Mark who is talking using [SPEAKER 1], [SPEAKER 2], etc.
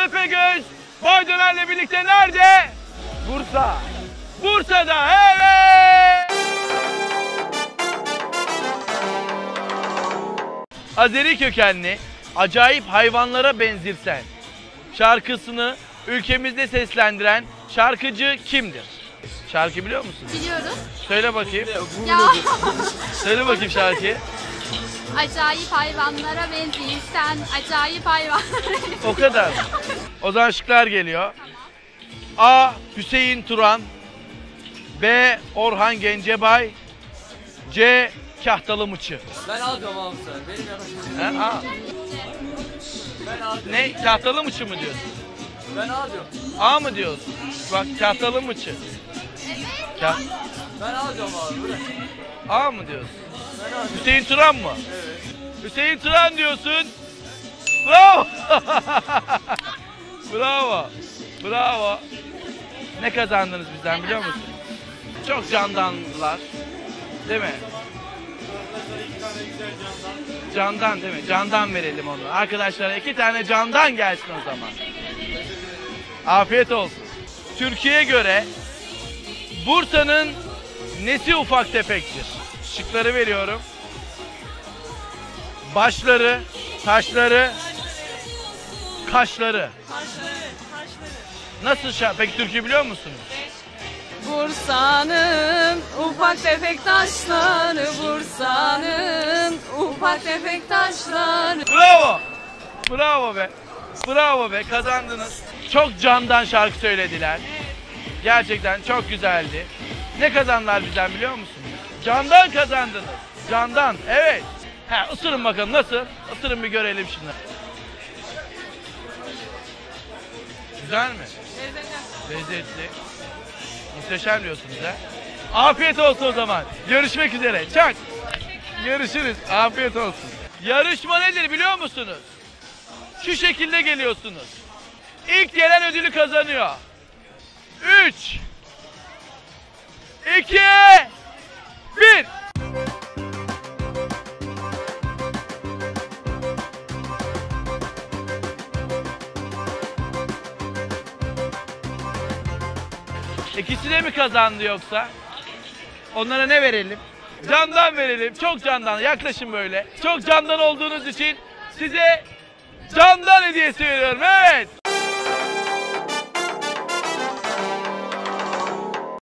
[SPEAKER 1] Tepegöz Bay Döner'le birlikte nerede? Bursa. Bursa'da, evet! Azeri kökenli Acayip Hayvanlara Benzirsen şarkısını ülkemizde seslendiren şarkıcı kimdir? Şarkı biliyor musun?
[SPEAKER 2] Biliyoruz.
[SPEAKER 1] Söyle bakayım.
[SPEAKER 2] Ya.
[SPEAKER 1] Söyle bakayım şarkıyı.
[SPEAKER 2] Acayip hayvanlara benziysen, acayip hayvanlara.
[SPEAKER 1] O kadar. O zaman şıklar geliyor. A. Hüseyin Turan, B. Orhan Gencebay, C. Kahtalı Mıçı.
[SPEAKER 3] Ben alacağım abi sen. Benim yanım.
[SPEAKER 1] A.
[SPEAKER 3] Ben alacağım.
[SPEAKER 1] Ne? Kahtalı Mıçı mı diyorsun?
[SPEAKER 3] Ben alacağım.
[SPEAKER 1] A mı diyorsun? Bak Kahtalı Mıçı.
[SPEAKER 3] Ben alacağım abi. Bırak.
[SPEAKER 1] A mı diyorsun?
[SPEAKER 3] Ben alacağım.
[SPEAKER 1] Hüseyin Turan mı?
[SPEAKER 3] Evet.
[SPEAKER 1] Hüseyin Turan diyorsun. Bravo. Bravo. Bravo. Ne kazandınız bizden biliyor musun? Çok candandılar. Değil mi? Candan değil mi? Candan verelim onu. Arkadaşlara 2 tane candan gelsin o zaman. Afiyet olsun. Türkiye'ye göre Bursa'nın nesi ufak tefektir? Şıkları veriyorum. Başları, taşları, kaşları. Nasıl peki Türkçe biliyor musunuz?
[SPEAKER 4] Bursa'nın ufak tefek taşları, Bursa'nın ufak tefek taşları.
[SPEAKER 1] Bravo! Bravo be! Bravo be! Kazandınız. Çok candan şarkı söylediler. Gerçekten çok güzeldi. Ne kazandılar bizden biliyor musunuz? Candan kazandınız. Candan, evet. Ha, ısırın bakalım nasıl? Isırın bir görelim şimdi. Güzel mi? Lezzetli. Muhteşem diyorsunuz ha. Afiyet olsun o zaman. Görüşmek üzere. Çak. Görüşürüz. Afiyet olsun. Yarışma nedir biliyor musunuz? Şu şekilde geliyorsunuz. İlk gelen ödülü kazanıyor. 3 2 1 İkisi de mi kazandı yoksa? Onlara ne verelim? Candan verelim. Çok candan. Yaklaşın böyle. Çok candan olduğunuz için size candan hediyesi veriyorum. Evet.